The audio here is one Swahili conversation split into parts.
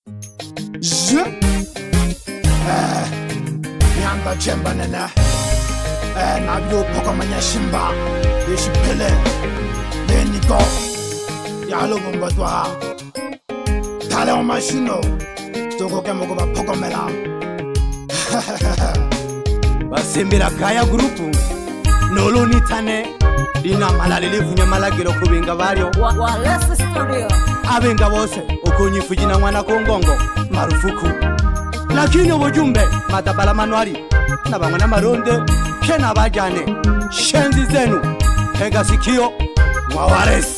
Yamba chemba nena na bio poko manya shimba yeshi pele leni go yalo bomba twa tale o machino toko ke moko ba poko mela basembera kaya group nolo nitane dina malalele vunya malagero kubinga baryo wa less studio abenga bose ukonyifujina mwana kongongo marufuku lakini ubujumbe matabala manwari na bamwe n'amaronde kena bajane shenzi zenu tega sikio Wares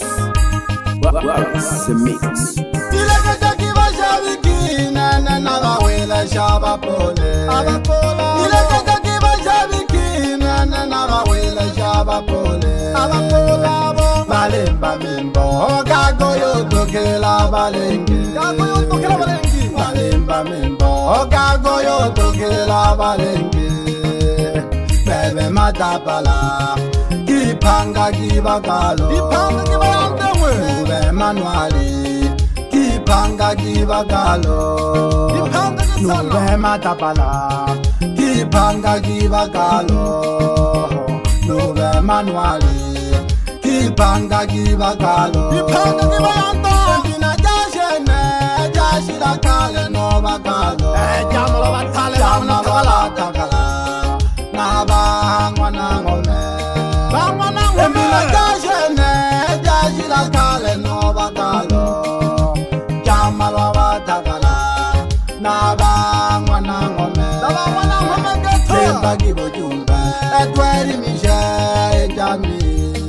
mix dileka jakiba shabiki na bawela shaba pole dileka jakiba shabiki na bawela shaba pole balemba mimbo kago yo tokela balenge balemba mimbo kago yo tokela balenge bebe matapala kipanga kibakalo ube manuali kipanga kibakalo nube matapala kipanga kibakalo nube manuali kipanga kibakalo ndina jashene jashira kale no bakalo jamalo batale jamalo takala na bangwa na ngome ndina jashene jashira kale no bakalo jamalo batakala na bangwa na ngome lemba kibojumba etweri mishe jami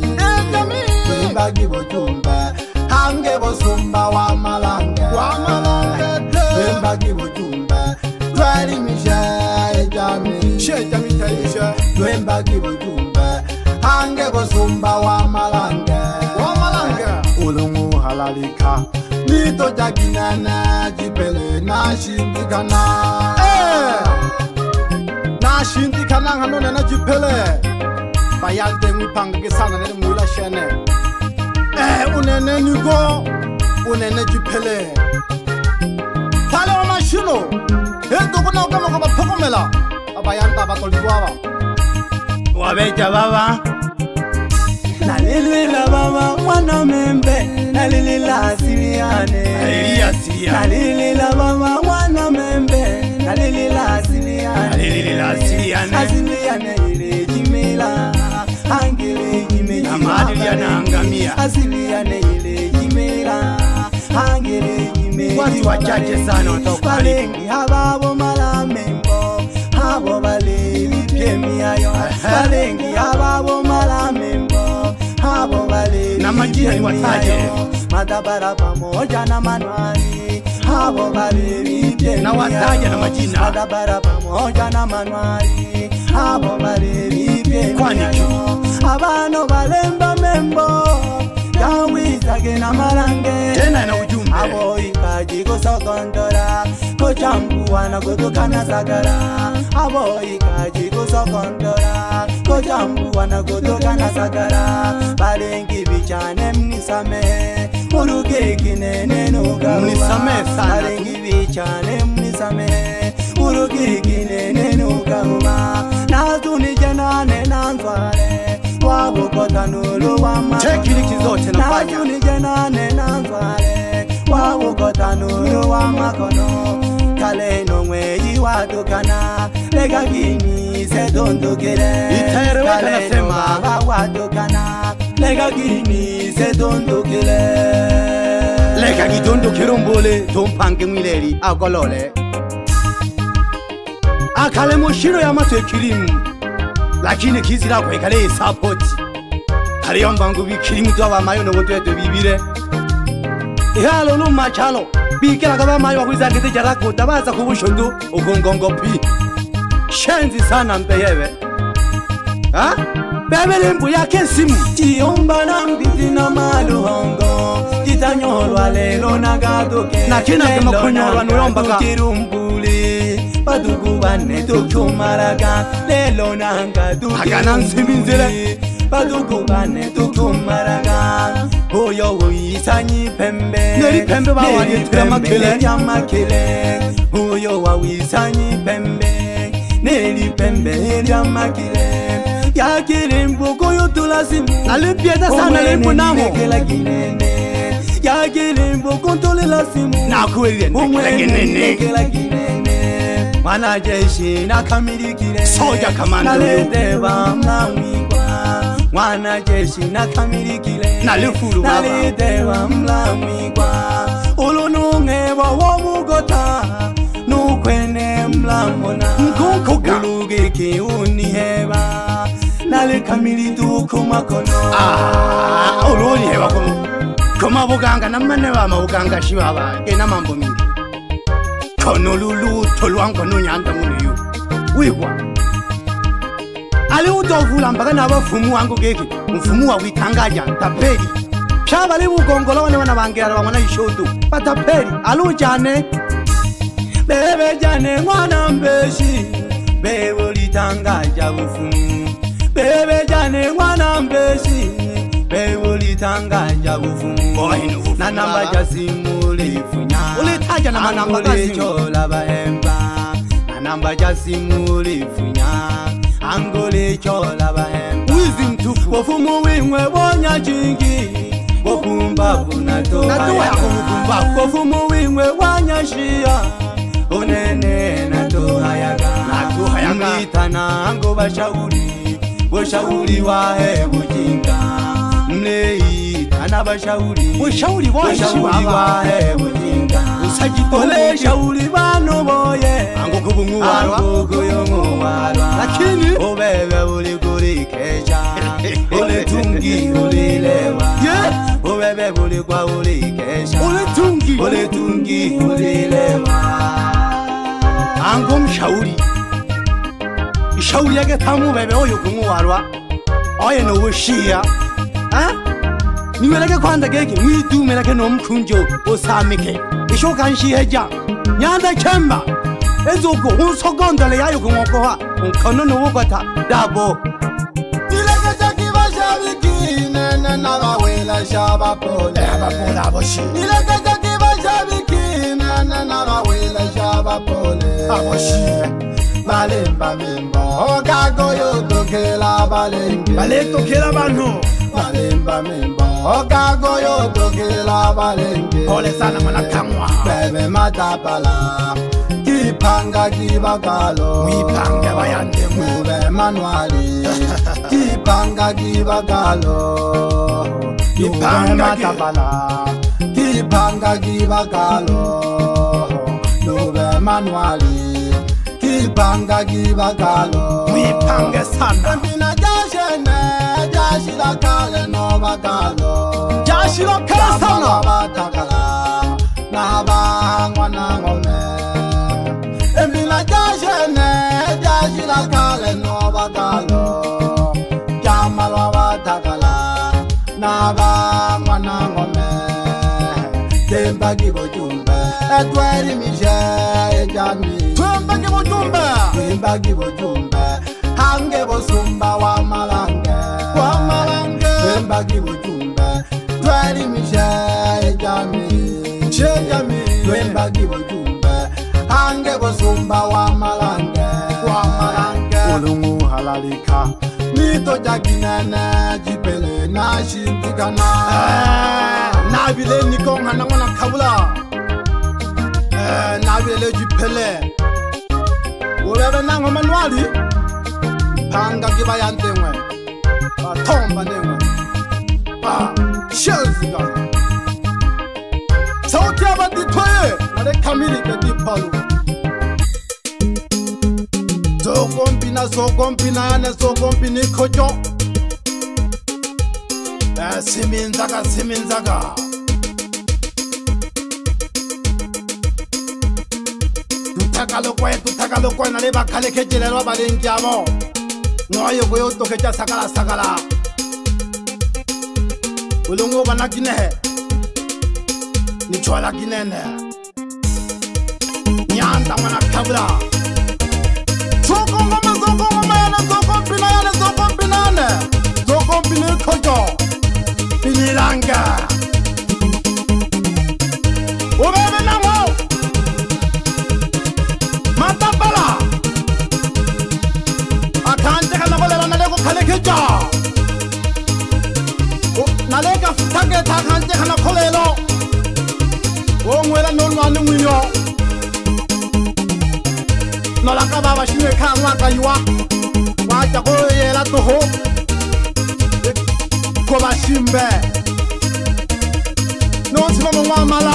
bagi bojumba hange bosumba wa malange bagi bojumba twari misha jami taisha bagi bojumba hange bosumba wa malange ulungu halalika mito jaginana jipele na shindikana hanone na jipele bayante mwipanga kisana nene mwila shene unene nigo unene jipele tale wa mashino heto kuna ukama kwa pakomela abayanta batolikuwa wabeja baba nalilila baba mwana membe nalilila asiliane nalilila baba mwana membe nalilila asiliane asiliane ile jimila angele jimila amadiliana angamia asiliane ile jimila angele jimila watu wachache sana watoka balengi hababo malamembo habo balevi pemiayo balengi hababo malamembo habo balevi na majina ni wataje matabara pamoja na manwari habo balevi pemiayo na wataje na majina matabara pamoja na manwari habo balevi pemiayo abano balemba membo yawizage na malange tena na ujumbe abo ikaji kusokondora kochambuana kutokana sagara abo ikaji kusokondora kochambuana kutokana sagara balengi bichane mnisame urugeki nene nugawa mnisame sana balengi bichane mnisame urugeki nene nugawa nazuni janane nanzware wabukota nulu wama tekniki zote nafanya nazuni janane nanzware wabukota nulu wama kono kale no mweji watukana lega gini se dondokere iterewe kanasema watukana lega gini se dondokere lega gidondokere mbole tompange mwileri agolole akale moshiro ya matwe kirimu lakini kizira kwa ikale support hariyo mbangu bikirimu twa mayo no gotwe bibire ihalo luma chalo bikira kaba mayo kwiza ngite jarako tabaza kubushondo ugongongo pi shenzi sana mpeyebe ha bebe lembu yake simu tiomba na mbiti na maluhongo titanyolwa lelo nagadoke na kina kama konyolwa nulomba ka kirumbuli badugu bane tukumaraga lelo nanga duki agana nsiminzire badugu bane tukumaraga Oyo wisanyi pembe Neri pembe ba wani tura makele ya makele Oyo wa wisanyi pembe Neri pembe ya makele Ya kilimbo koyo tulasimu Ale pieda sana lembo namo Ya kilimbo kontole la simu Na kuwele nene Mwana jeshi na kamili kile Soja kamando Naleteba mlamwikwa Mwana jeshi na kamili kile Nalefuru baba Naleteba mlamwikwa Ulunungeba womugota Nukwene mlamona Nkunkuga Ulugiki uniheba Nale kamili tuku makono Uluniheba kumu Kuma buganga na mane ba mabuganga shibaba ena mambo mingi Kono lulu tolwango no nyanda muliyo Wigwa Ali udovula mpaka n'abafumu wangu geki mfumu wa witangaja tapeli Shaba li bugongolo wana bangera bamana ishoto patapeli alujane Bebe jane mwana mbeshi Bebe litangaja bufumu Bebe jane mwana mbeshi Bebe litangaja bufumu Na namba jasimu lifunya Ulitaja na manamba jasimu chola bahemba Na namba jasimu lifunya Angole chola bahemba Wizi mtufu Bofumu wimwe bonya chingi Bopumbavu na toha ya kumupumbavu Bofumu wimwe wanya shia Onene na toha yaga Mwitana ango bashauri wahe bujinga Mleitana bashauri wahe bujinga Usajitole shauri bano boye Ango kubunguwarwa Ango kuyonguwarwa Lakini Obebe uli kurikecha Uli tungi ulilewa Obebe uli kwa ulikesha Uli tungi ulilewa Ango mshauri Ishauri yake tamu bebe oyo kunguwarwa Oye no wishia Niweleke kwanda geki mwidumeleke no mkunjo osamike Ishoka nshiheja Nyanda chemba Ezoko unsogondole yayo kungokoha Unkono no wogota dabo Ileke chakiba shabiki nene nabawela shabapole aboshi Ileke chakiba shabiki nene nabawela shabapole Aboshi Balemba mimbo Kago yotokela balenge Baletokela bano Balemba mimbo Kago yotokela balenge Pole sana mwana kamwa Bebe matapala Kipanga kibakalo Mwipanga bayande Mube manuali Kipanga kibakalo Kipanga matapala Kipanga kibakalo Mube manuali Kipanga kibakalo Mwipanga sana Mbina jashene Jashila kale no bakalo Jashila kale sana Batakala Nabangwa na ngome Mbina jashene Jashila kale no bakalo Jamalwa batakala Nabangwa na ngome Temba kibojumbe Etweri mishe ejami Twemba kibojumbe Temba kibojumbe Hange bosumba wa malange Temba kibojumbe Tweri mishe ejami Temba kibojumbe Hange bosumba wa malange Ulungu halalika Nito jaginene jipele na shindikana Nabile nikong hanangwana kabula Nabile jipele Ulebe nango manuali Panga kiba yantengwe Tomba nengwe Shelzi gana Sauti abadi toye Nade kamili ke dipalu Zogompina yane zogompini kojo Siminzaga Tutakalo kwe nale bakale kejilelwa balingi amo Noyo goyo tokeja sakala Ulungu banakinehe Nichwala kinene Nyanda mana kabla Zogompina yane Zogompini kojo Binilanga thake thakante khana kholelo o ngwela no lwane ngwinyo no la ka baba shine khangwa ka yiwa wa ta go yela to ho ko ba shimbe no tsima mwa mala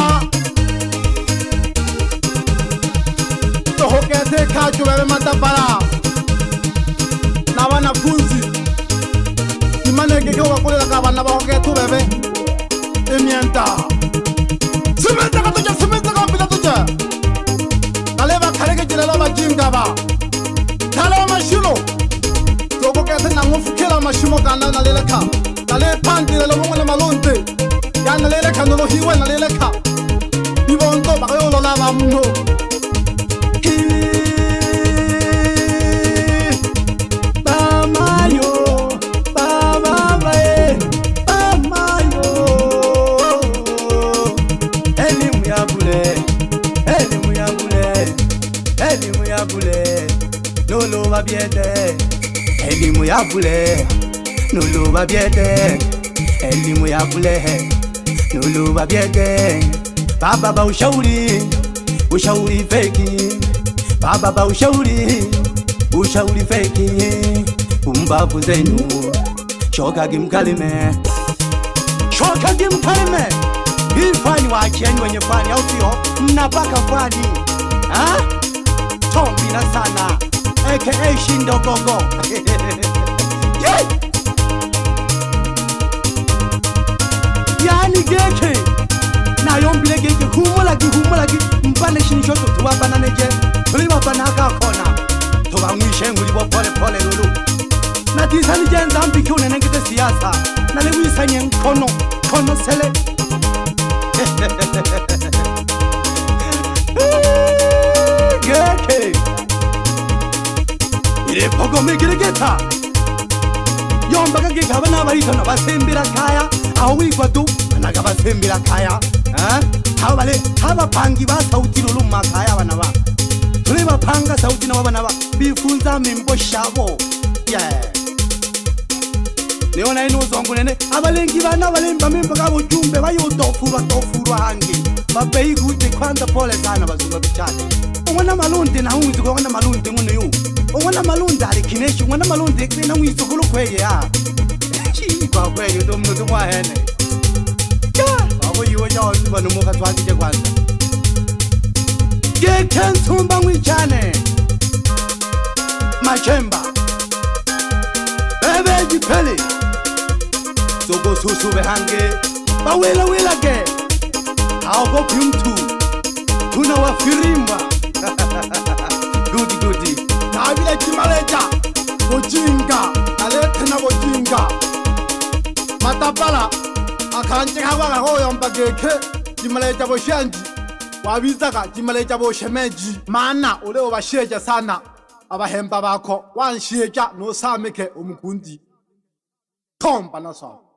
to ho ke se kha jo be matapala na bana funzi imane ke wa kolela ka bana ba ho ke to bebe emienta sementa ka bila toja kale ba khale ke jela ba jinga ba khala mashilo to ko ke na ngofukela mashimo kana na lela kha kale phandi le mo ngwana malonte ya na lela kha no hiwe na lela kha ibonto ba yo lo la ba mo Nolo va biede, elimu ya bule. Nolo va biede, elimu ya bule. Nolo va biede. Baba ba ushauri feki. Baba ba ushauri feki. Umbavu zenu, shoka gimkalime. Hii fani wa akieni wenye fani au sio? Mnapaka fani. Ha? Tombi na sana aka Shindo Gogo. Yeah. Yani geke na yombile geke humula ki mpane shinishoto tuwa bananeje tuliwa banaka kona tuwa mwishe ngulibo pole lulu na tisani jenza mbiki unenengete siyasa na lewi sanye kono sele geke ire pogo megiregeta yomba kage kabana barito na basembira kaya aho wigwa du naga basembira kaya haba pangi ba sauti lulu makaya bana ba tuli bapanga sauti na bana ba bifunza mimbo shabo leona ino zongo nene abalengi bana balemba mimbo kabo jumbe bayotofurwa hangi babeyi gute kwanda pole sana bazunga bichane ongwana malunde na unzi ongwana malunde ngone yo ongwana malunde ali kineshi ongwana malunde kwena ngizukulu kweye ya chi kwa kweye ndo mnutu mwa hene babo yiwo nyawo zibano moka twatije kwanza geken tumba ngwichane machemba bebe jipele sogo susu behange bawela ke ago pimtu tuna wafirimba gudi Nabile Kimaleja Bojinga Aletena Bojinga Matapala Akanje hawa hoyo mbageke Kimaleja Boshanji Wabizaka Kimaleja Boshemeji Mana ule obasheja sana abahemba bako wansheja no sameke umukundi Tomba na sawa